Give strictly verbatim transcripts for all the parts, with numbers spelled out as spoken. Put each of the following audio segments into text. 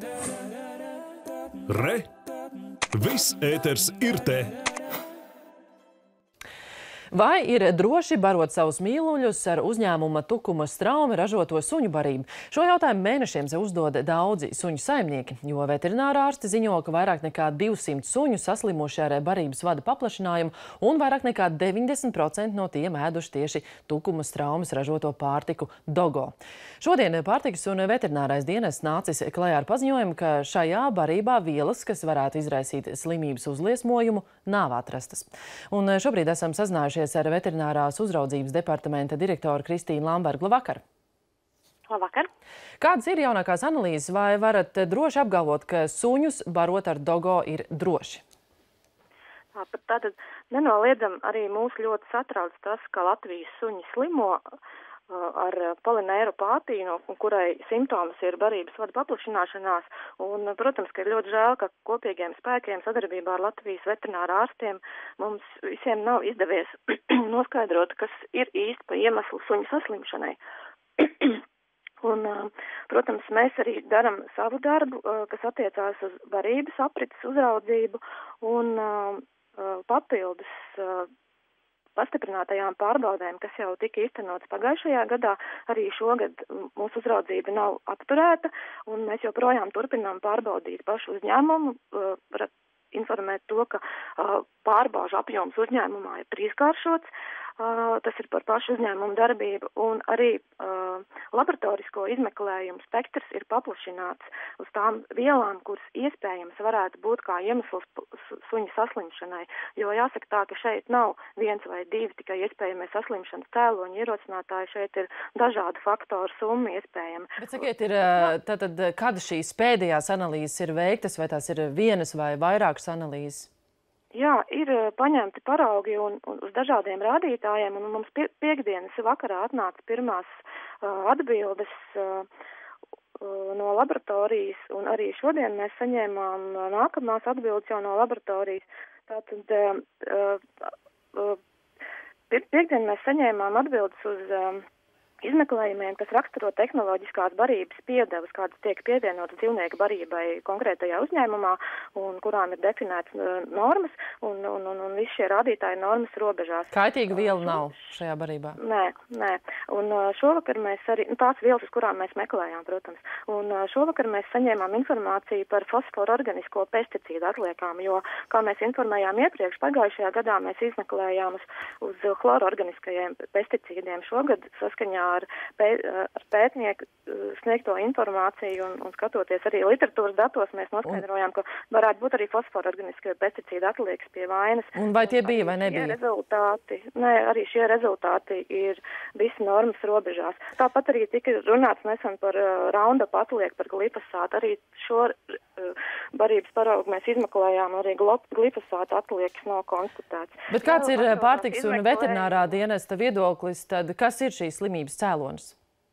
Re! Viss ēters ir te! Vai ir droši barot savus mīluļus ar uzņēmuma Tukuma Straumi ražoto suņu barību? Šo jautājumu mēnešiem sev uzdod daudzi suņu saimnieki, jo veterinārārsti ziņo, ka vairāk nekā divsimt suņu saslimuši ar barības vada paplašinājumu un vairāk nekā deviņdesmit procenti no tiem ēduši tieši Tukuma Straumes ražoto pārtiku Dogo. Šodien pārtikas un veterinārais dienests nācis klajā ar paziņojumu, ka šajā barībā vielas, kas varētu izraisīt slimības uzliesmojumu, nav atrastas. Un šobrīd esam sazinājušies ar veterinārās uzraudzības departamenta direktoru Kristīnu Lambergu. Labvakar! Labvakar! Kādas ir jaunākās analīzes, vai varat droši apgalvot, ka suņus barot ar Dogo ir droši? Tātad nenoliedzam arī mūs ļoti satrauc tas, ka Latvijas suņi slimo ar polineiropātiju, kurai simptomas ir barības vada paplašināšanās. Un, protams, ka ir ļoti žēl, ka kopīgiem spēkiem sadarbībā ar Latvijas veterināru ārstiem mums visiem nav izdevies noskaidrot, kas ir īsti pa iemeslu suņu saslimšanai. Un, protams, mēs arī daram savu darbu, kas attiecās uz barības aprites uzraudzību un papildus pastiprinātajām pārbaudēm, kas jau tika īstenotas pagājušajā gadā, arī šogad mūsu uzraudzība nav apturēta, un mēs joprojām turpinām pārbaudīt pašu uzņēmumu, informēt to, ka pārbaužu apjoms uzņēmumā ir trīskāršots, tas ir par pašu uzņēmumu darbību, un arī laboratorisko izmeklējumu spektrs ir paplašināts uz tām vielām, kuras iespējams varētu būt kā iemesls suņu saslimšanai, jo jāsaka tā, ka šeit nav viens vai divi tikai iespējamie saslimšanas cēloņi ierosinātāji, šeit ir dažādu faktoru summa iespējama. Bet sakiet, ir, tātad, kad šīs pēdējās analīzes ir veiktas, vai tās ir vienas vai vairākas analīzes? Jā, ir paņemti paraugi un, un uz dažādiem rādītājiem, un mums pie, piekdienas vakarā atnāca pirmās uh, atbildes uh, uh, no laboratorijas, un arī šodien mēs saņēmām uh, nākamās atbildes jau no laboratorijas. Tātad uh, uh, pie, piekdien mēs saņēmām atbildes uz uh, izmeklējumiem, kas raksturo tehnoloģiskās barības piedevas, kādas tiek pievienotas dzīvnieku barībai konkrētajā uzņēmumā un kurām ir definētas normas, un, un, un, un visi šie rādītāji normas robežās. Kaitīga viela nav šajā barībā? Nē, nē. Un šovakar mēs arī, nu, tās vielas, uz kurām mēs meklējām, protams, un šovakar mēs saņēmām informāciju par fosforu organisko pesticīdu atliekām, jo, kā mēs informējām iepriekš, pagājušajā gadā mēs izmeklējām uz, uz chloru organiskajiem pesticīdiem. Šogad saskaņā ar, pē, ar pētnieku sniegto informāciju un, un skatoties arī literatūras datos, mēs noskaidrojām, ka varētu būt arī fosforu organiskie pesticīdi atliekas pie vainas. Un vai tie bija vai nebija? Rezultāti, nē, arī šie rezultāti ir visi normas robežās. Tāpat arī tika runāts nesen par uh, Roundup atlieku, par glifosātu. Arī šo uh, barības paraugu mēs izmeklējām, arī glifosāta atliekas nav konstatēts. Bet kāds ir pārtikas un veterinārā dienesta viedoklis, tad kas ir šīs slimības cēlonis?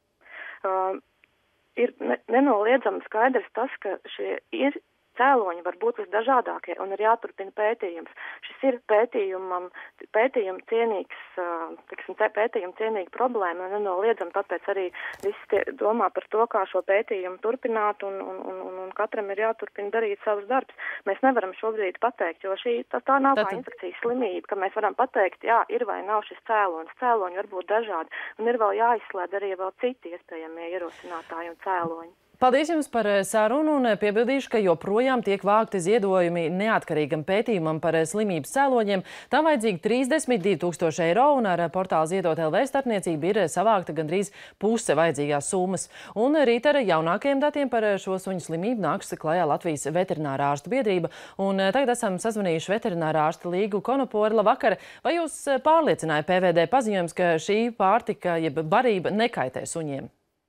Uh, ir ne, nenoliedzami skaidrs tas, ka šie ir cēloņi var būt visdažādākie un ir jāturpina pētījums. Šis ir pētījumam, pētījuma cienīgs, tiksim, pētījuma cienīga problēma, un nenoliedzam, tāpēc arī visi tie domā par to, kā šo pētījumu turpināt, un, un, un, un katram ir jāturpina darīt savus darbus. Mēs nevaram šobrīd pateikt, jo šī, tā, tā nav kā infekcijas slimība, ka mēs varam pateikt, jā, ir vai nav šis cēlonis. Cēloņi var būt dažādi, un ir vēl jāizslēdz arī vēl citi iespējamie ierosinātāji un cēloņi. Paldies jums par sarunu un piebildīšu, ka joprojām tiek vākti ziedojumi neatkarīgam pētījumam par slimības cēloņiem. Tam vajadzīgi trīsdesmit divi tūkstoši eiro un ar portālu Ziedot L V starpniecību ir savākta gandrīz puse vajadzīgās summas. Un rīt ar jaunākajiem datiem par šo suņu slimību nāks klajā Latvijas veterinārā ārstu biedrība. Un tagad esam sazvanījuši veterinārā ārsta Līgu Konopori. Labvakar! Vai jūs pārliecināja P V D paziņojums, ka šī pārtika, jeb barība nekaitē suņiem?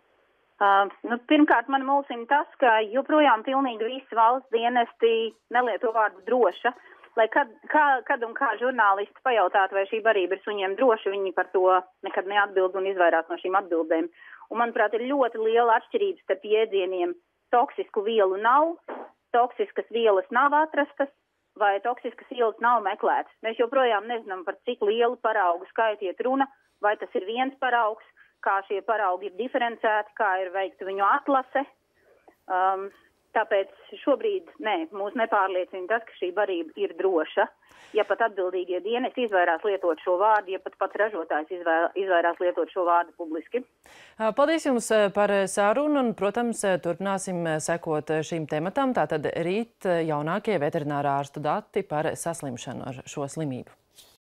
Uh, nu, pirmkārt, man mulsina tas, ka joprojām pilnīgi visi valsts dienesti nelieto vārdu droša. Lai kad, kā, kad un kā žurnālisti pajautātu, vai šī barība ir suņiem droša, viņi par to nekad neatbild un izvairās no šīm atbildēm. Un, manuprāt, ir ļoti liela atšķirības starp jēdzieniem. Toksisku vielu nav, toksiskas vielas nav atrastas, vai toksiskas vielas nav meklētas. Mēs joprojām nezinām, par cik lielu paraugu skaitu iet runa, vai tas ir viens paraugs, kā šie paraugi ir diferencēti, kā ir veikta viņu atlase. Um, Tāpēc šobrīd nē, mūs nepārliecina tas, ka šī barība ir droša. Ja pat atbildīgie dienesti izvairās lietot šo vārdu, ja pat pats ražotājs izvairās lietot šo vārdu publiski. Paldies jums par sarunu un, protams, turpināsim sekot šīm tematam. Tātad rīt jaunākie veterinārā ārstu dati par saslimšanu ar šo slimību.